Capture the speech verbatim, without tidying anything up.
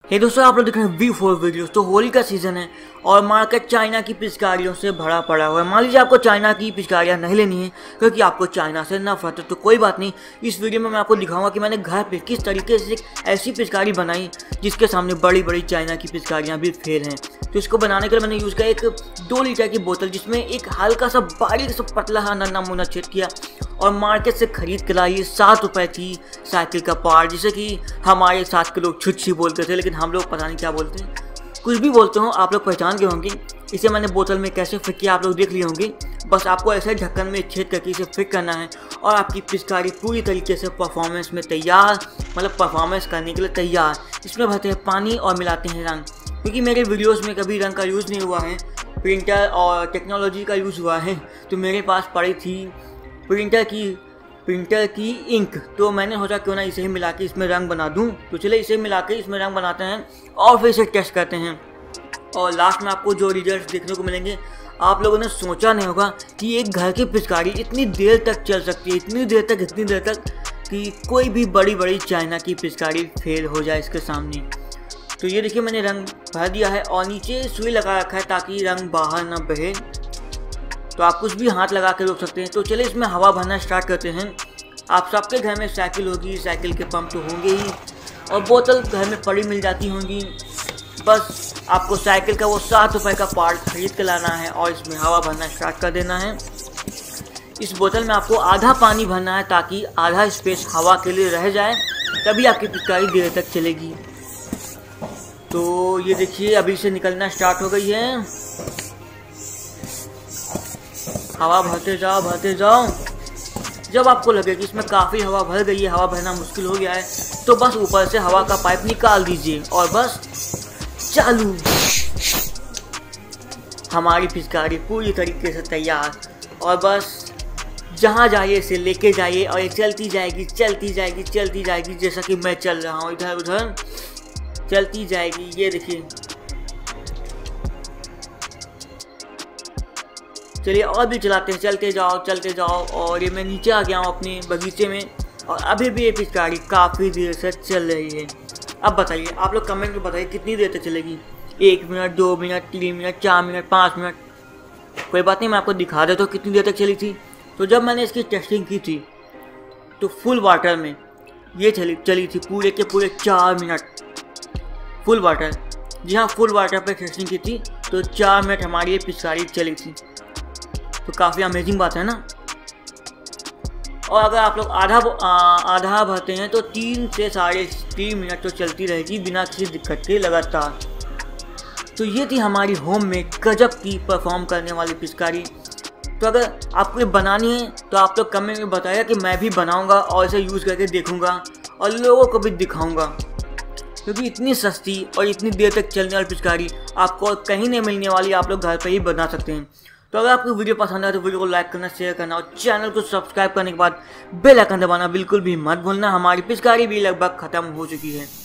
हे दोस्तों, आप लोग देख रहे हैं वी फोर वीडियोस। तो होली का सीजन है और मार्केट चाइना की पिचकारियों से भरा पड़ा हुआ है। मान लीजिए आपको चाइना की पिचकारियां नहीं लेनी है क्योंकि आपको चाइना से नफरत है, तो कोई बात नहीं। इस वीडियो में मैं आपको दिखाऊंगा कि मैंने घर पे किस तरीके से एक ऐसी पिचकारी बनाई जिसके सामने बड़ी बड़ी चाइना की पिचकारियाँ भी फेल हैं। तो इसको बनाने के लिए मैंने यूज़ किया एक दो लीटर की बोतल, जिसमें एक हल्का सा बारीक सा पतला सा नन्ना मुन्ना छेद किया और मार्केट से खरीद के लाई सात रुपए की साइकिल का पार्ट, जिसे कि हमारे साथ के लोग छुच्छी बोलते थे, लेकिन हम लोग पता नहीं क्या बोलते हैं, कुछ भी बोलते हो, आप लोग पहचान गए होंगे। इसे मैंने बोतल में कैसे फिट किया आप लोग देख लिए होंगे। बस आपको ऐसे ढक्कन में छेद करके इसे फिट करना है और आपकी पिचकारी पूरी तरीके से परफॉर्मेंस में तैयार, मतलब परफॉर्मेंस करने के लिए तैयार। इसमें भरते हैं पानी और मिलाते हैं रंग, क्योंकि मेरे वीडियोज़ में कभी रंग का यूज़ नहीं हुआ है, प्रिंटर और टेक्नोलॉजी का यूज़ हुआ है। तो मेरे पास पड़ी थी प्रिंटर की प्रिंटर की इंक, तो मैंने सोचा क्यों ना इसे ही मिला के इसमें रंग बना दूं। तो चले इसे मिला के इसमें रंग बनाते हैं और फिर इसे टेस्ट करते हैं। और लास्ट में आपको जो रिजल्ट देखने को मिलेंगे, आप लोगों ने सोचा नहीं होगा कि एक घर की पिचकारी इतनी देर तक चल सकती है, इतनी देर तक इतनी देर तक कि कोई भी बड़ी बड़ी चाइना की पिचकारी फेल हो जाए इसके सामने। तो ये देखिए, मैंने रंग भर दिया है और नीचे सुई लगा रखा है ताकि रंग बाहर ना बहे। तो आप कुछ भी हाथ लगा के रोक सकते हैं। तो चलिए इसमें हवा भरना स्टार्ट करते हैं। आप सबके घर में साइकिल होगी, साइकिल के पंप तो होंगे ही, और बोतल घर में पड़ी मिल जाती होंगी। बस आपको साइकिल का वो सात रुपये का पार्ट खरीद के लाना है और इसमें हवा भरना स्टार्ट कर देना है। इस बोतल में आपको आधा पानी भरना है ताकि आधा स्पेस हवा के लिए रह जाए, तभी आपकी पिचकारी देर तक चलेगी। तो ये देखिए, अभी से निकलना स्टार्ट हो गई है। हवा भरते जाओ भरते जाओ। जब आपको लगे कि इसमें काफ़ी हवा भर गई है, हवा भरना मुश्किल हो गया है, तो बस ऊपर से हवा का पाइप निकाल दीजिए और बस चालू। हमारी पिचकारी पूरी तरीके से तैयार, और बस जहाँ जाइए इसे लेके जाइए और ये चलती जाएगी चलती जाएगी चलती जाएगी, जैसा कि मैं चल रहा हूँ इधर उधर चलती जाएगी। ये देखिए, चलिए और भी चलाते हैं, चलते जाओ चलते जाओ। और ये मैं नीचे आ गया हूँ अपने बगीचे में, और अभी भी ये पिचकारी काफ़ी देर से चल रही है। अब बताइए, आप लोग कमेंट में बताइए कितनी देर तक चलेगी। एक मिनट, दो मिनट, तीन मिनट, चार मिनट, पाँच मिनट, कोई बात नहीं, मैं आपको दिखा देता हूँ कितनी देर तक चली थी। तो जब मैंने इसकी टेस्टिंग की थी तो फुल वाटर में ये चली चली थी पूरे के पूरे चार मिनट। फुल वाटर, जी हाँ, फुल वाटर पर टेस्टिंग की थी तो चार मिनट हमारी ये पिचकारी चली थी। तो काफ़ी अमेजिंग बात है ना। और अगर आप लोग आधा आधा भरते हैं तो तीन से साढ़े तीन मिनट तो चलती रहेगी बिना किसी दिक्कत के लगातार। तो ये थी हमारी होम में गजब की परफॉर्म करने वाली पिचकारी। तो अगर आपको ये बनानी है तो आप लोग कमेंट में बताइए कि मैं भी बनाऊंगा और इसे यूज़ करके देखूंगा और लोगों को भी दिखाऊंगा, क्योंकि इतनी सस्ती और इतनी देर तक चलने वाली पिचकारी आपको कहीं नहीं मिलने वाली, आप लोग घर पर ही बना सकते हैं। तो अगर आपको वीडियो पसंद आए तो वीडियो को लाइक करना, शेयर करना और चैनल को सब्सक्राइब करने के बाद बेल आइकन दबाना बिल्कुल भी मत भूलना। हमारी पिचकारी भी लगभग ख़त्म हो चुकी है।